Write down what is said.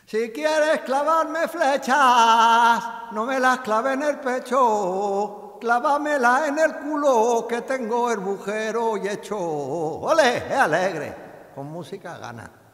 Si quieres clavarme flechas, no me las clave en el pecho, clávamela en el culo que tengo el bujero y hecho. ¡Ole! ¡Es alegre! Con música gana.